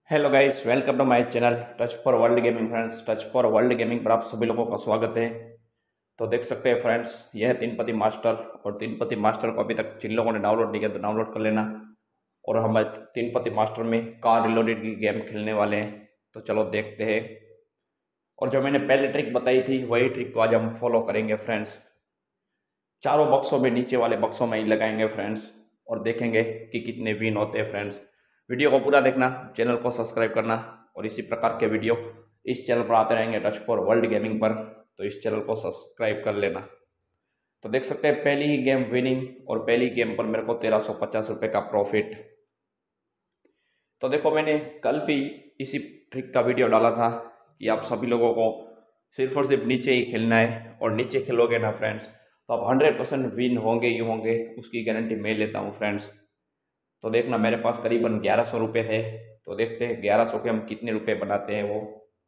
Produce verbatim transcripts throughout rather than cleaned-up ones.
Hello guys, welcome to my channel touch for world gaming. Friends, touch for world gaming पर आप सभी लोगों का स्वागत है। तो देख सकते हैं फ्रेंड्स, यह है तीनपति मास्टर। और तीनपति मास्टर को अभी तक जिन लोगों ने डाउनलोड नहीं किया तो डाउनलोड कर लेना। और हम आज तीनपति मास्टर में कार रिलोडेड की गेम खेलने वाले हैं, तो चलो देखते हैं। और जो मैंने पहले ट्रिक बताई थी वही ट्रिक को आज हम फॉलो करेंगे फ्रेंड्स। चारों बक्सों में, नीचे वाले बक्सों में ही लगाएंगे फ्रेंड्स, और देखेंगे कि कितने विन होते हैं फ्रेंड्स। वीडियो को पूरा देखना, चैनल को सब्सक्राइब करना, और इसी प्रकार के वीडियो इस चैनल पर आते रहेंगे टच फॉर वर्ल्ड गेमिंग पर, तो इस चैनल को सब्सक्राइब कर लेना। तो देख सकते हैं पहली ही गेम विनिंग, और पहली गेम पर मेरे को तेरह सौ पचास रुपये का प्रॉफिट। तो देखो, मैंने कल भी इसी ट्रिक का वीडियो डाला था कि आप सभी लोगों को सिर्फ और सिर्फ नीचे ही खेलना है, और नीचे खेलोगे ना फ्रेंड्स तो आप हंड्रेड परसेंट विन होंगे ही होंगे, उसकी गारंटी मैं लेता हूँ फ्रेंड्स। तो देखना, मेरे पास करीबन ग्यारह सौ रुपये थे, तो देखते हैं ग्यारह सौ के हम कितने रुपए बनाते हैं वो।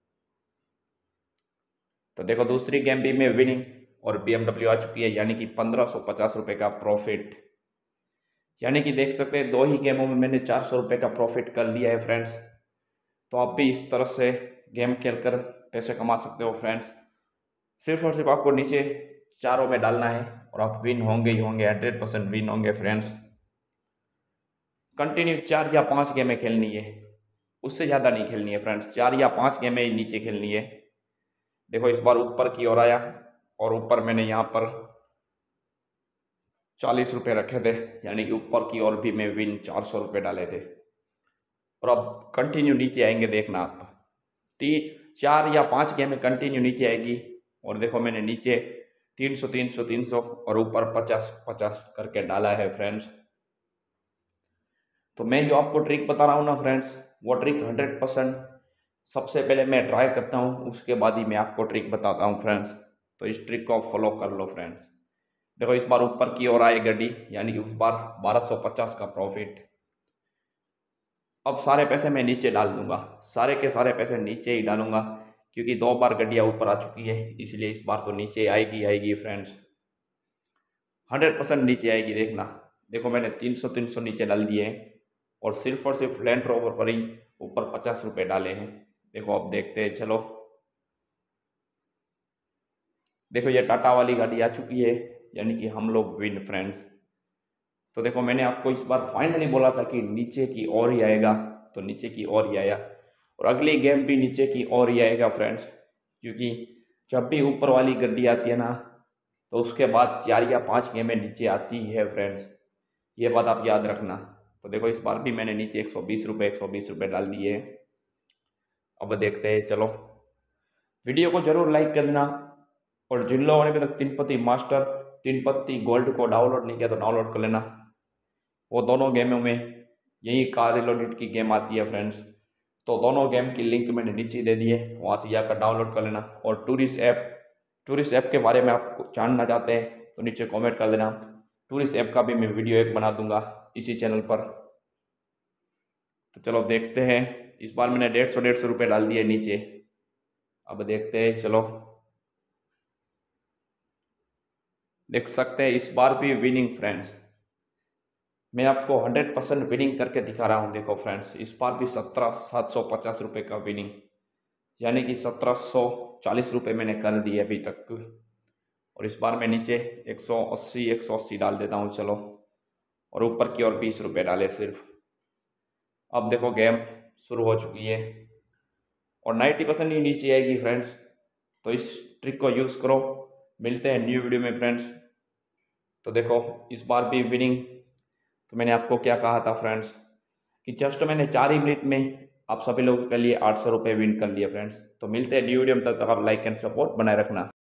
तो देखो, दूसरी गेम भी में विनिंग और बी एम डब्ल्यू आ चुकी है, यानी कि पंद्रह सौ पचास रुपये का प्रॉफिट। यानी कि देख सकते हैं दो ही गेमों में मैंने चार सौ रुपये का प्रॉफिट कर लिया है फ्रेंड्स। तो आप भी इस तरह से गेम खेल कर पैसे कमा सकते हो फ्रेंड्स। सिर्फ और सिर्फ आपको नीचे चारों में डालना है, और आप विन होंगे ही होंगे, हंड्रेड परसेंट विन होंगे फ्रेंड्स। कंटिन्यू चार या पांच गेमें खेलनी है, उससे ज़्यादा नहीं खेलनी है फ्रेंड्स। चार या पांच गेमें ही नीचे खेलनी है। देखो, इस बार ऊपर की ओर आया, और ऊपर मैंने यहाँ पर चालीस रुपये रखे थे, यानी कि ऊपर की ओर भी मैं विन चार सौ रुपये डाले थे। और अब कंटिन्यू नीचे आएंगे, देखना आप। तीन चार या पांच गेमें कंटिन्यू नीचे आएगी, और देखो मैंने नीचे तीन सौ तीन सौ तीन सौ और ऊपर पचास पचास करके डाला है फ्रेंड्स। तो मैं जो आपको ट्रिक बता रहा हूँ ना फ्रेंड्स, वो ट्रिक हंड्रेड परसेंट सबसे पहले मैं ट्राई करता हूँ, उसके बाद ही मैं आपको ट्रिक बताता हूँ फ्रेंड्स। तो इस ट्रिक को आप फॉलो कर लो फ्रेंड्स। देखो, इस बार ऊपर की ओर आई गड्डी, यानी कि उस बार बारह सौ पचास का प्रॉफिट। अब सारे पैसे मैं नीचे डाल दूंगा, सारे के सारे पैसे नीचे ही डालूंगा, क्योंकि दो बार गड्डियाँ ऊपर आ चुकी है, इसलिए इस बार तो नीचे आएगी आएगी फ्रेंड्स। हंड्रेड परसेंट नीचे आएगी, देखना। देखो, मैंने तीन सौ तीन सौ नीचे डाल दिए हैं, और सिर्फ और सिर्फ लैंड रोवर पर ही ऊपर पचास रुपये डाले हैं। देखो, अब देखते हैं, चलो। देखो, ये टाटा वाली गाड़ी आ चुकी है, यानी कि हम लोग विन फ्रेंड्स। तो देखो, मैंने आपको इस बार फाइनली बोला था कि नीचे की ओर ही आएगा, तो नीचे की ओर ही आया। और अगली गेम भी नीचे की ओर ही आएगा फ्रेंड्स, क्योंकि जब भी ऊपर वाली गड्डी आती है ना, तो उसके बाद चार या पांच गेमें नीचे आती है फ्रेंड्स। ये बात आप याद रखना। तो देखो, इस बार भी मैंने नीचे एक सौ बीस रुपये एक सौ बीस रुपये डाल दिए हैं। अब देखते हैं, चलो। वीडियो को जरूर लाइक कर देना, और जिन लोगों ने अभी तक तीनपति मास्टर, तीनपति गोल्ड को डाउनलोड नहीं किया तो डाउनलोड कर लेना। वो दोनों गेमों में यही कार रिलोडेड की गेम आती है फ्रेंड्स। तो दोनों गेम की लिंक मैंने नीचे दे दी है, वहाँ से जाकर डाउनलोड कर लेना। और टूरिस्ट ऐप टूरिस्ट ऐप के बारे में आप जानना चाहते हैं तो नीचे कमेंट कर देना। टूरिस्ट ऐप का भी मैं वीडियो एक बना दूंगा इसी चैनल पर। तो चलो देखते हैं, इस बार मैंने डेढ़ सौ डेढ़ सौ रुपये डाल दिए नीचे। अब देखते हैं, चलो। देख सकते हैं इस बार भी विनिंग फ्रेंड्स। मैं आपको हंड्रेड परसेंट विनिंग करके दिखा रहा हूँ। देखो फ्रेंड्स, इस बार भी सत्रह सात सौ पचास रुपये का विनिंग, यानी कि सत्रह सौ चालीस रुपये मैंने कर दिए अभी तक। और इस बार मैं नीचे एक सौ अस्सी एक सौ अस्सी डाल देता हूँ, चलो। और ऊपर की ओर बीस रुपये डाले सिर्फ। अब देखो, गेम शुरू हो चुकी है, और नाइन्टी परसेंट ही नीचे आएगी फ्रेंड्स। तो इस ट्रिक को यूज़ करो। मिलते हैं न्यू वीडियो में फ्रेंड्स। तो देखो, इस बार भी विनिंग। तो मैंने आपको क्या कहा था फ्रेंड्स, कि जस्ट मैंने चार ही मिनट में आप सभी लोगों के लिए आठ सौ रुपये विन कर लिए फ्रेंड्स। तो मिलते हैं न्यू वीडियो में, तब तक आप लाइक एंड सपोर्ट बनाए रखना।